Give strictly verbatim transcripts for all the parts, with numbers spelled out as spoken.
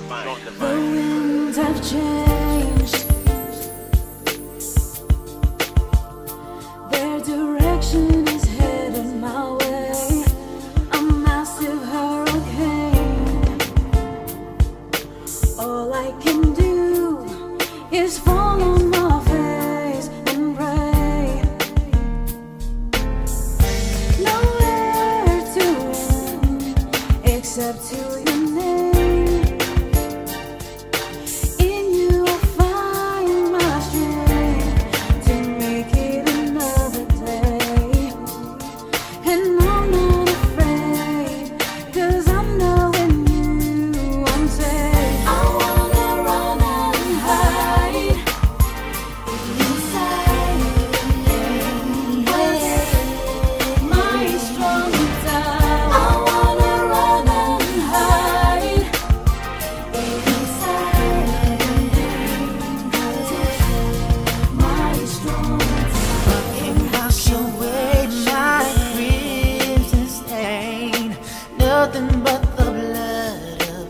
The winds have changed. Their direction is headed my way. A massive hurricane. All I can do is fall on my face and pray. Nowhere to run except to your name. Nothing but the blood of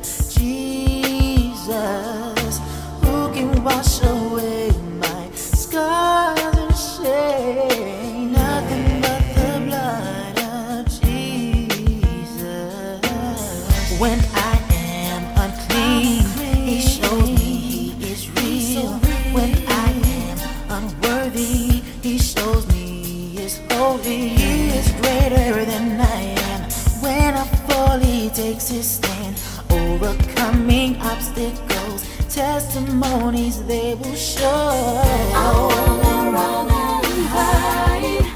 Jesus, who can wash away my scars and shame. Nothing but the blood of Jesus. When I am unclean, He shows me He is real. When I am unworthy, He shows me He is holy. He is greater than I am. When I fall, He takes His stand, overcoming obstacles, testimonies they will show. I wanna run and hide.